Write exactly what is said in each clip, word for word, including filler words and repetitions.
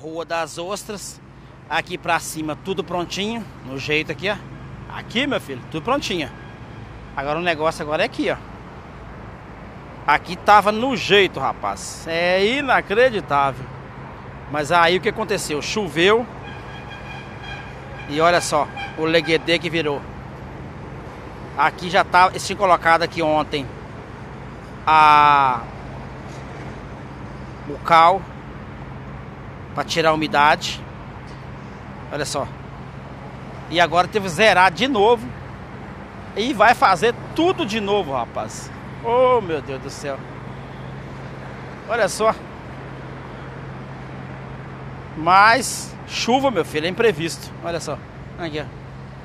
Rua das Ostras. Aqui pra cima tudo prontinho, no jeito aqui, ó. Aqui, meu filho, tudo prontinho. Agora o negócio agora é aqui, ó. Aqui tava no jeito, rapaz. É inacreditável. Mas aí o que aconteceu? Choveu. E olha só, o leguedê que virou. Aqui já tava, eles tinham colocado aqui ontem a o cal para tirar a umidade. Olha só. E agora teve que zerar de novo. E vai fazer tudo de novo, rapaz. Oh, meu Deus do céu. Olha só. Mas chuva, meu filho, é imprevisto. Olha só. Aqui, ó.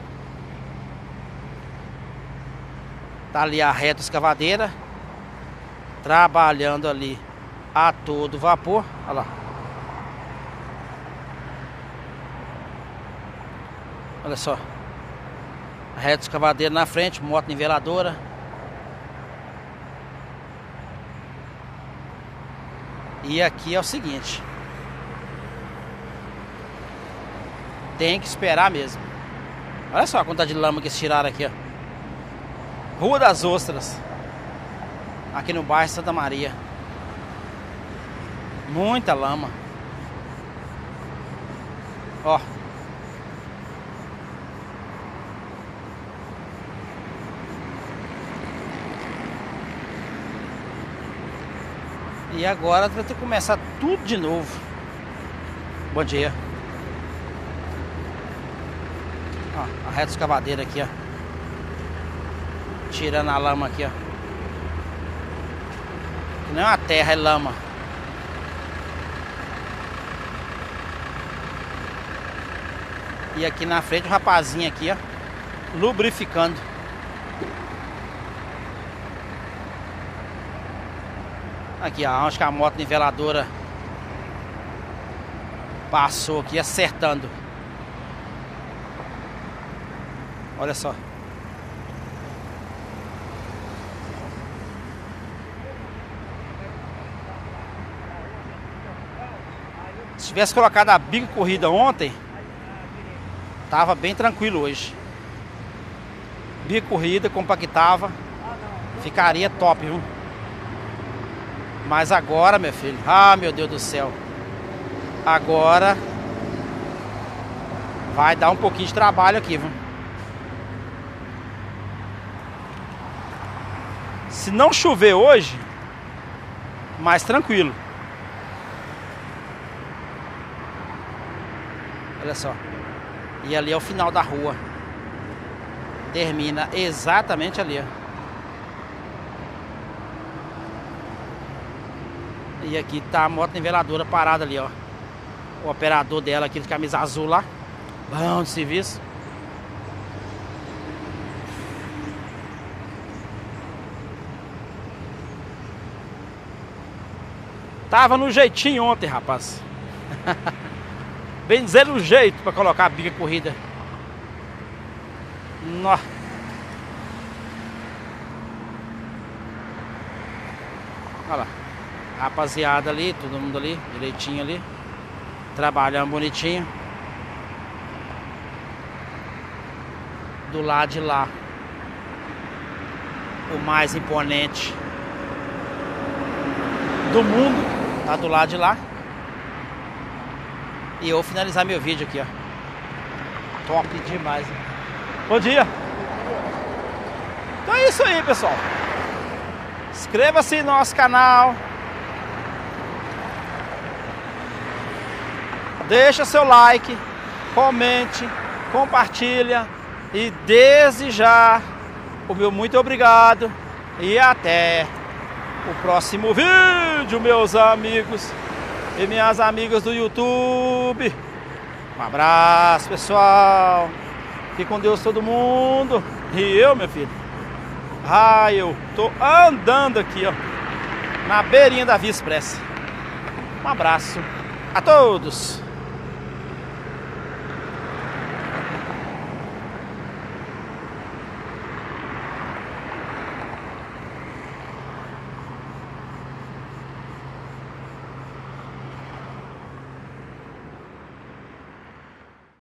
Tá ali a reta escavadeira. Trabalhando ali a todo vapor. Olha lá. Olha só. A reta escavadeira na frente, moto niveladora. E aqui é o seguinte. Tem que esperar mesmo. Olha só a quantidade de lama que eles tiraram aqui, ó. Rua das Ostras. Aqui no bairro Santa Maria. Muita lama. Ó. E agora vai ter que começar tudo de novo. Bom dia. Ó, a reta escavadeira aqui, ó. Tirando a lama aqui, ó. Não é uma terra, é lama. E aqui na frente o rapazinho aqui, ó, lubrificando. Aqui, ó, acho que a moto niveladora passou aqui acertando. Olha só. Se tivesse colocado a bica corrida ontem, tava bem tranquilo hoje. Bica corrida, compactava, ficaria top, viu? Mas agora, meu filho, ah, meu Deus do céu. Agora vai dar um pouquinho de trabalho aqui, viu? Se não chover hoje, mais tranquilo. Olha só. E ali é o final da rua. Termina exatamente ali, ó. E aqui tá a moto niveladora parada ali, ó. O operador dela aqui de camisa azul lá. Bom de serviço. Tava no jeitinho ontem, rapaz. Bem dizer o jeito pra colocar a bica corrida. Nó. Olha lá. Rapaziada ali, todo mundo ali, direitinho ali. Trabalhando bonitinho. Do lado de lá, o mais imponente do mundo tá do lado de lá. E eu vou finalizar meu vídeo aqui, ó. Top demais, hein? Bom dia. Então é isso aí, pessoal. Inscreva-se no nosso canal. Deixa seu like, comente, compartilha. E desde já, o meu muito obrigado. E até o próximo vídeo, meus amigos e minhas amigas do YouTube. Um abraço, pessoal. Fique com Deus todo mundo. E eu, meu filho, ah, eu tô andando aqui, ó, na beirinha da Via Expressa. Um abraço a todos.